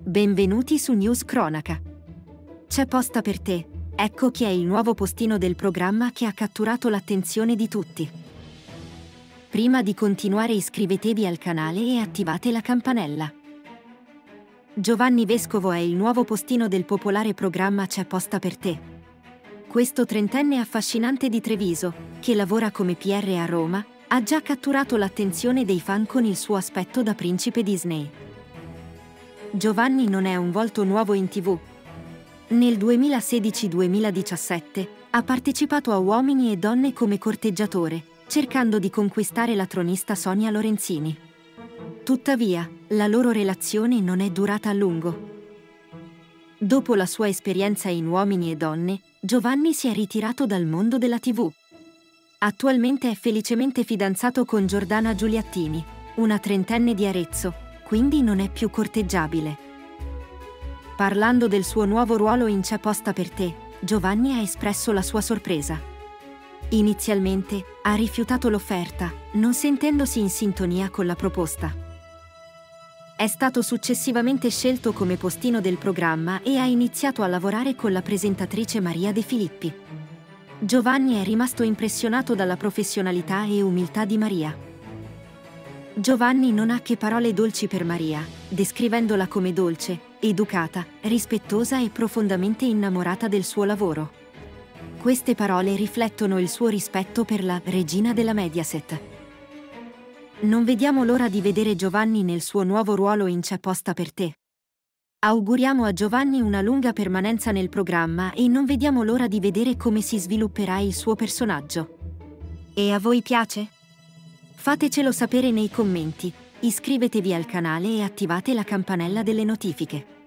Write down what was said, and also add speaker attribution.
Speaker 1: Benvenuti su News Cronaca. C'è posta per te, ecco chi è il nuovo postino del programma che ha catturato l'attenzione di tutti. Prima di continuare iscrivetevi al canale e attivate la campanella. Giovanni Vescovo è il nuovo postino del popolare programma C'è posta per te. Questo trentenne affascinante di Treviso, che lavora come PR a Roma, ha già catturato l'attenzione dei fan con il suo aspetto da principe Disney. Giovanni non è un volto nuovo in TV. Nel 2016-2017 ha partecipato a Uomini e Donne come corteggiatore, cercando di conquistare la tronista Sonia Lorenzini. Tuttavia, la loro relazione non è durata a lungo. Dopo la sua esperienza in Uomini e Donne, Giovanni si è ritirato dal mondo della TV. Attualmente è felicemente fidanzato con Giordana Giuliattini, una trentenne di Arezzo, quindi non è più corteggiabile. Parlando del suo nuovo ruolo in C'è posta per te, Giovanni ha espresso la sua sorpresa. Inizialmente ha rifiutato l'offerta, non sentendosi in sintonia con la proposta. È stato successivamente scelto come postino del programma e ha iniziato a lavorare con la presentatrice Maria De Filippi. Giovanni è rimasto impressionato dalla professionalità e umiltà di Maria. Giovanni non ha che parole dolci per Maria, descrivendola come dolce, educata, rispettosa e profondamente innamorata del suo lavoro. Queste parole riflettono il suo rispetto per la regina della Mediaset. Non vediamo l'ora di vedere Giovanni nel suo nuovo ruolo in C'è posta per te. Auguriamo a Giovanni una lunga permanenza nel programma e non vediamo l'ora di vedere come si svilupperà il suo personaggio. E a voi piace? Fatecelo sapere nei commenti, iscrivetevi al canale e attivate la campanella delle notifiche.